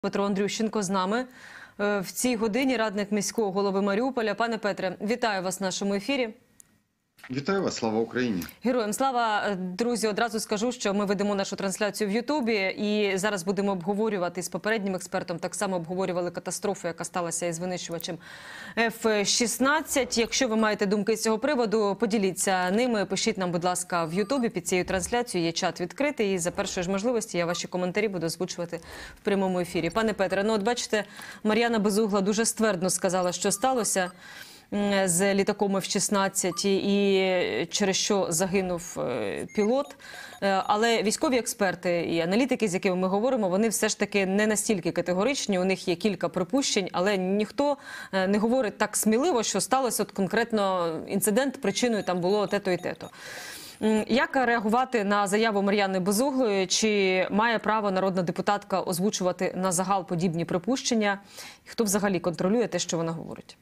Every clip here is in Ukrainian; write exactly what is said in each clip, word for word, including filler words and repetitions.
Петро Андрющенко з нами в цій годині, радник міського голови Маріуполя. Пане Петре, вітаю вас в нашому ефірі. Вітаю вас, слава Україні. Героям слава. Друзі, одразу скажу, що ми ведемо нашу трансляцію в Ютубі і зараз будемо обговорювати з попереднім експертом, так само обговорювали катастрофу, яка сталася із винищувачем еф шістнадцять. Якщо ви маєте думки з цього приводу, поділіться ними, пишіть нам, будь ласка, в Ютубі. Під цією трансляцією є чат відкритий і за першої ж можливості я ваші коментарі буду озвучувати в прямому ефірі. Пане Петре, ну от бачите, Мар'яна Безугла дуже ствердно сказала, що сталося з літаком еф шістнадцять і через що загинув пілот. Але військові експерти і аналітики, з якими ми говоримо, вони все ж таки не настільки категоричні, у них є кілька припущень, але ніхто не говорить так сміливо, що сталося от конкретно інцидент, причиною там було те-то і те-то. Як реагувати на заяву Мар'яни Безуглої? Чи має право народна депутатка озвучувати на загал подібні припущення? Хто взагалі контролює те, що вона говорить?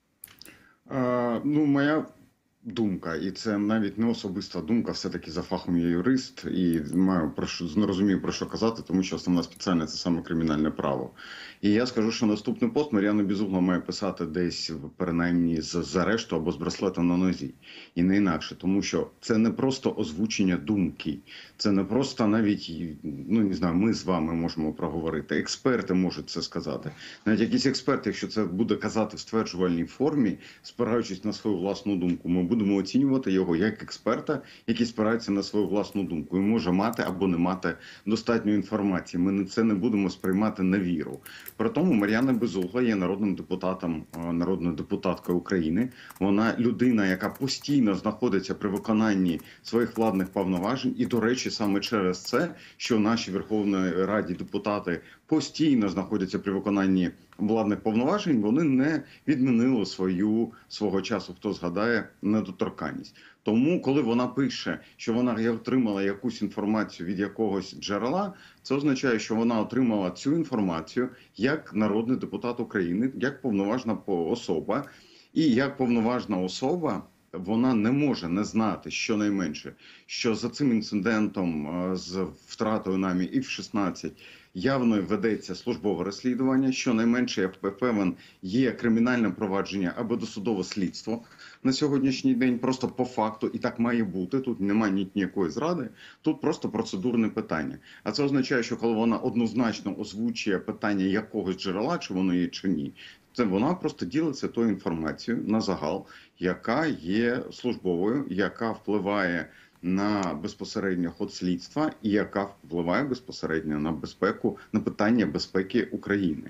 А, ну, моя думка, і це навіть не особиста думка, все-таки за фахом я юрист і маю про що, не розумію, про що казати, тому що основна спеціальність – це саме кримінальне право. І я скажу, що наступний пост Мар'яна Безугла має писати десь, принаймні, з, з арешту або з браслетом на нозі. І не інакше, тому що це не просто озвучення думки, це не просто навіть, ну, не знаю, ми з вами можемо проговорити, експерти можуть це сказати. Навіть якісь експерти, якщо це буде казати в стверджувальній формі, спираючись на свою власну думку, ми будемо оцінювати його як експерта, який спирається на свою власну думку і може мати або не мати достатньо інформації. Ми це не будемо сприймати на віру. При тому Мар'яна Безугла є народним депутатом, народною депутаткою України. Вона людина, яка постійно знаходиться при виконанні своїх владних повноважень. І, до речі, саме через це, що наші Верховної Раді депутати постійно знаходяться при виконанні владних повноважень, вони не відмінили свою, свого часу, хто згадає, недоторканність. Тому, коли вона пише, що вона отримала якусь інформацію від якогось джерела, це означає, що вона отримала цю інформацію як народний депутат України, як повноважна особа. І як повноважна особа вона не може не знати, щонайменше, що за цим інцидентом з втратою нами еф шістнадцять явно ведеться службове розслідування, щонайменше, я впевнений, є кримінальне провадження або досудове слідство на сьогоднішній день, просто по факту, і так має бути, тут немає ніякої зради, тут просто процедурне питання. А це означає, що коли вона однозначно озвучує питання якогось джерела, чи воно є, чи ні, це вона просто ділиться тою інформацією на загал, яка є службовою, яка впливає на безпосередньо ход слідства і яка впливає безпосередньо на безпеку, на питання безпеки України.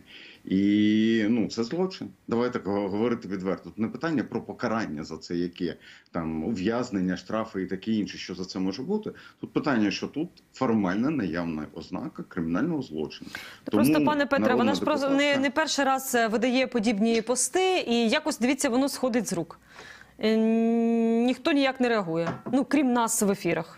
І, ну, це злочин. Давайте говорити відверто. Тут не питання про покарання за це, яке там ув'язнення, штрафи і таке інше, що за це може бути. Тут питання, що тут формальна наявна ознака кримінального злочину. Просто, Тому, пане Петре, вона ж депутатка... не, не перший раз видає подібні пости і якось, дивіться, воно сходить з рук. Ніхто ніяк не реагує, ну, крім нас в ефірах.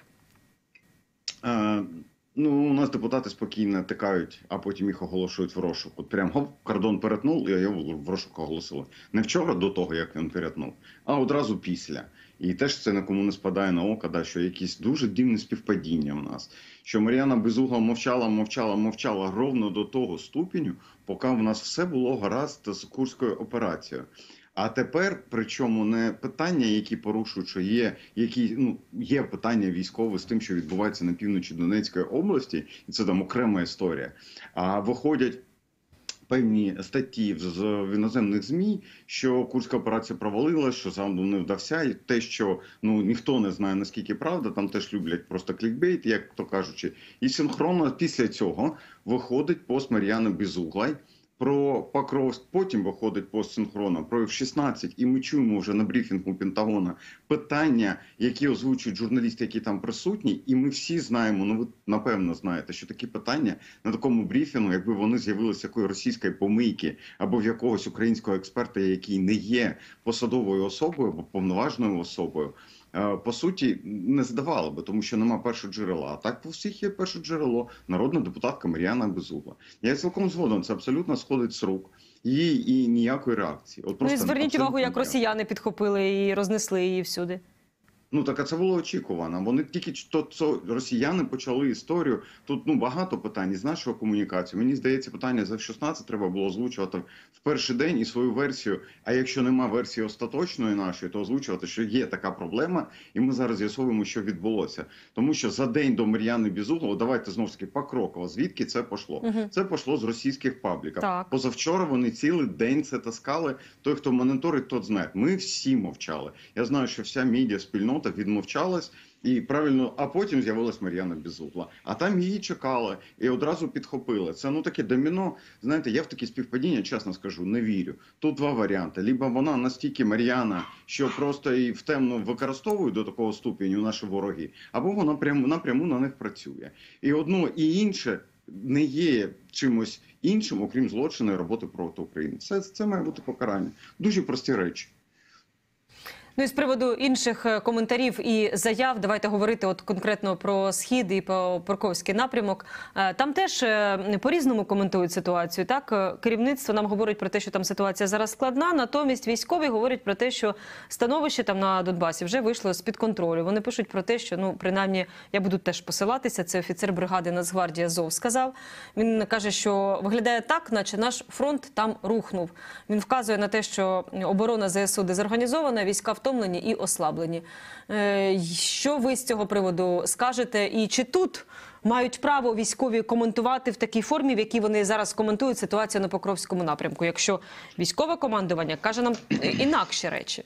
А, ну, у нас депутати спокійно тикають, а потім їх оголошують в розшук. От прям гоп, кордон перетнув, і його в розшук оголосили. Не вчора до того, як він перетнув, а одразу після. І теж це нікому не спадає на око, да, що якісь дуже дивні співпадіння в нас. Що Мар'яна Безугла мовчала, мовчала, мовчала ровно до того ступеню, поки в нас все було гаразд з Курською операцією. А тепер, причому не питання, які порушують, що є, які, ну, є питання військове з тим, що відбувається на півночі Донецької області, і це там окрема історія, а виходять певні статті з іноземних ЗМІ, що Курська операція провалилась, що сам не вдався, і те, що, ну, ніхто не знає, наскільки правда, там теж люблять просто клікбейт, як то кажучи. І синхронно після цього виходить пост Мар'яни Безуглої про Покровськ, потім виходить пост синхронно про еф шістнадцять, і ми чуємо вже на брифінгу Пентагона питання, які озвучують журналісти, які там присутні, і ми всі знаємо, ну ви напевно знаєте, що такі питання на такому брифінгу, якби вони з'явилися якої російської помийки або в якогось українського експерта, який не є посадовою особою або повноважною особою, по суті, не здавало би, тому що нема першого джерела. А так по всіх є перше джерело – народна депутатка Мар'яна Безугла. Я цілком згоден, це абсолютно сходить з рук. Її і ніякої реакції. От ну і зверніть увагу, як росіяни підхопили і рознесли її всюди. Ну так а це було очікувано. Вони тільки то, то росіяни почали історію. Тут ну багато питань з нашого комунікації. Мені здається, питання за шістнадцять треба було озвучувати в перший день і свою версію. А якщо нема версії остаточної нашої, то озвучувати, що є така проблема, і ми зараз з'ясовуємо, що відбулося. Тому що за день до Мар'яни Безуглої, давайте знову ж таки покроково. Звідки це пішло? Угу. Це пішло з російських пабліків. Так. Позавчора вони цілий день це таскали. Той, хто моніторить, тот знає. Ми всі мовчали. Я знаю, що вся медіа спільнота відмовчалась і правильно, а потім з'явилась Мар'яна Безугла. А там її чекали і одразу підхопили. Це ну таке доміно. Знаєте, я в такі співпадіння, чесно скажу, не вірю. Тут два варіанти: либо вона настільки Мар'яна, що просто її в темно використовують до такого ступеню наші вороги, або вона прямо напряму на них працює. І одно і інше не є чимось іншим, окрім злочину роботи проти України. Це, це має бути покарання. Дуже прості речі. Ну і з приводу інших коментарів і заяв, давайте говорити от конкретно про Схід і про Покровський напрямок. Там теж по-різному коментують ситуацію. Так, керівництво нам говорить про те, що там ситуація зараз складна, натомість військові говорять про те, що становище там на Донбасі вже вийшло з-під контролю. Вони пишуть про те, що, ну, принаймні, я буду теж посилатися, це офіцер бригади Нацгвардії Азов сказав. Він каже, що виглядає так, наче наш фронт там рухнув. Він вказує на те, що оборона ЗСУ дезорганізована, війська в втомлені і ослаблені. Що ви з цього приводу скажете? І чи тут мають право військові коментувати в такій формі, в якій вони зараз коментують ситуацію на Покровському напрямку, якщо військове командування каже нам інакші речі?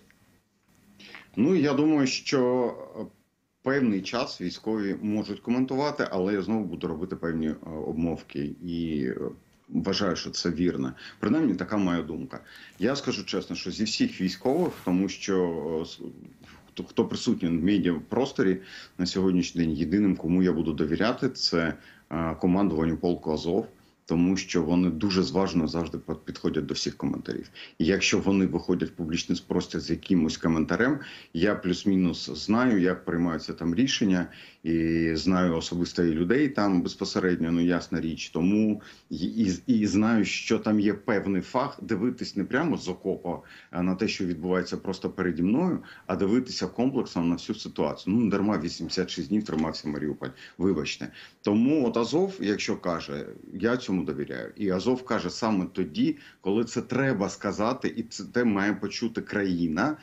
Ну, я думаю, що певний час військові можуть коментувати, але я знову буду робити певні обмовки і вважаю, що це вірно. Принаймні, така моя думка. Я скажу чесно, що зі всіх військових, тому що хто, хто присутній в медіапросторі на сьогоднішній день, єдиним, кому я буду довіряти, це командуванню полку Азов. Тому що вони дуже зважно завжди підходять до всіх коментарів. І якщо вони виходять в публічний простір з якимось коментарем, я плюс-мінус знаю, як приймаються там рішення, і знаю особисто і людей там безпосередньо, ну ясна річ. Тому і, і, і знаю, що там є певний фах, дивитись не прямо з окопа на те, що відбувається просто переді мною, а дивитися комплексом на всю ситуацію. Ну, не дарма вісімдесят шість днів тримався Маріуполь, вибачте. Тому от Азов, якщо каже, я цьому довіряю. І Азов каже саме тоді, коли це треба сказати, і це те має почути країна.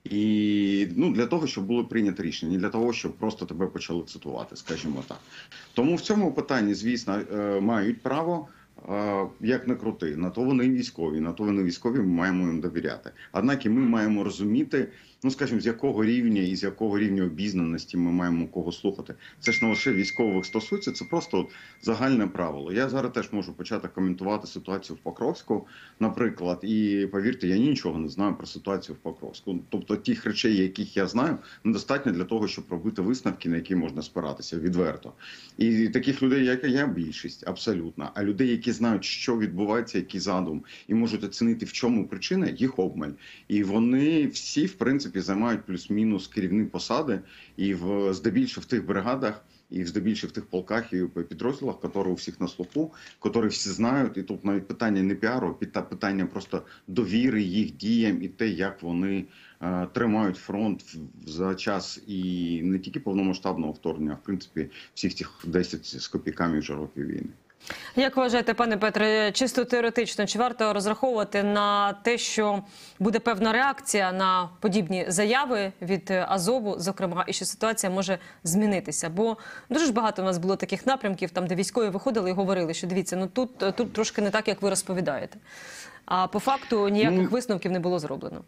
І ну, для того, щоб було прийнято рішення, не для того, щоб просто тебе почали цитувати, скажімо так. Тому в цьому питанні, звісно, мають право, як не крути. На то вони військові, на то вони військові, ми маємо їм довіряти. Однак і ми маємо розуміти, ну, скажімо, з якого рівня і з якого рівня обізнаності ми маємо кого слухати. Це ж не лише військових стосується, це просто от загальне правило. Я зараз теж можу почати коментувати ситуацію в Покровську, наприклад, і повірте, я нічого не знаю про ситуацію в Покровську. Тобто тих речей, яких я знаю, недостатньо для того, щоб робити висновки, на які можна спиратися відверто. І таких людей, як я, більшість, абсолютно. А людей, які знають, що відбувається, який задум, і можуть оцінити, в чому причина, їх обмаль. І вони всі, в принципі, займають плюс-мінус керівні посади, і в здебільшого в тих бригадах, і здебільшого в тих полках і підрозділах, які у всіх на слуху, які всі знають, і тут навіть питання не піару, а питання просто довіри їх діям і те, як вони е, тримають фронт за час і не тільки повномасштабного вторгнення, а в принципі всіх цих десять з копійками вже років війни. Як вважаєте, пане Петре, чисто теоретично, чи варто розраховувати на те, що буде певна реакція на подібні заяви від Азову, зокрема, і що ситуація може змінитися? Бо дуже ж багато у нас було таких напрямків, там, де військові виходили і говорили, що дивіться, ну тут, тут трошки не так, як ви розповідаєте. А по факту ніяких ну... висновків не було зроблено.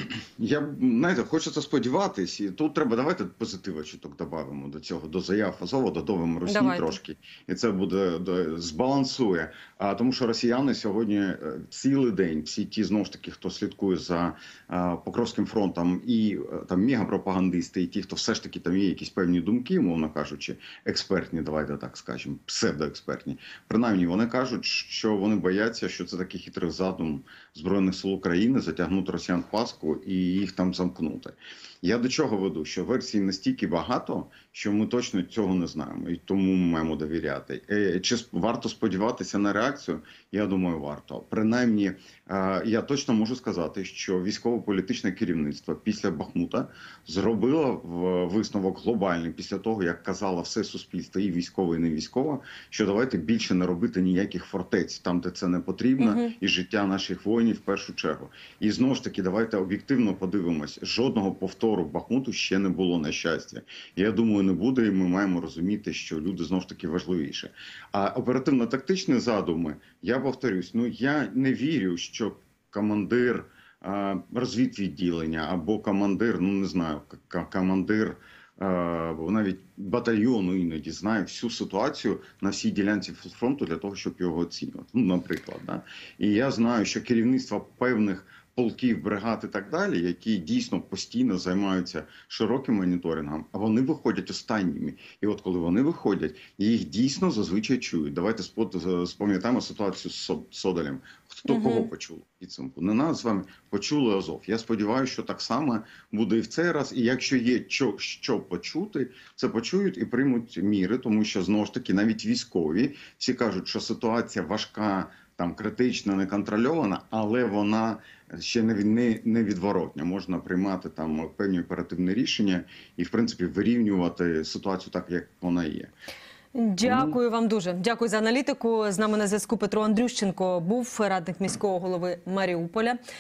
Я, знаєте, хочеться сподіватись, і тут треба, давайте позитива чуток додамо до цього, до заяв Азова, додавимо Росії давайте. Трошки, і це буде, до, збалансує. А, тому що росіяни сьогодні цілий день, всі ті, знову ж таки, хто слідкує за а, Покровським фронтом, і там мегапропагандисти, і ті, хто все ж таки там є якісь певні думки, мовно кажучи, експертні, давайте так скажемо, псевдоекспертні, принаймні вони кажуть, що вони бояться, що це такий хитрий задум Збройних сил України затягнути росіян в паску і їх там замкнути. Я до чого веду? Що версій настільки багато, що ми точно цього не знаємо, і тому ми маємо довіряти. Е, Чи сп- варто сподіватися на реакцію? Я думаю, варто. Принаймні, е, я точно можу сказати, що військово-політичне керівництво після Бахмута зробило в- висновок глобальний після того, як казало все суспільство, і військове, і не військове, що давайте більше не робити ніяких фортець там, де це не потрібно, Мгм. і життя наших воїнів в першу чергу. І знову ж таки, давайте об'єктивно подивимось. Жодного повтору Бахмуту ще не було, на щастя. Я думаю, не буде, і ми маємо розуміти, що люди знову ж таки важливіше. А оперативно-тактичні задуми, я повторюсь, ну я не вірю, що командир а, розвідвідділення або командир, ну не знаю, к- командир або навіть батальйону іноді знає всю ситуацію на всій ділянці фронту для того, щоб його оцінювати. Ну, наприклад, да. І я знаю, що керівництво певних полків, бригад і так далі, які дійсно постійно займаються широким моніторингом, а вони виходять останніми. І от коли вони виходять, їх дійсно зазвичай чують. Давайте спо- спам'ятаємо ситуацію з Со- Содолем. Хто Мгм. кого почув в підсумку? Не нас з вами почули Азов. Я сподіваюся, що так само буде і в цей раз. І якщо є що, що почути, це почують і приймуть міри, тому що знову ж таки навіть військові всі кажуть, що ситуація важка, там критична, неконтрольована, але вона ще не, від- не, не відворотня. Можна приймати там певні оперативні рішення і, в принципі, вирівнювати ситуацію так, як вона є. Дякую вам дуже. Дякую за аналітику. З нами на зв'язку Петро Андрющенко, був радник міського голови Маріуполя.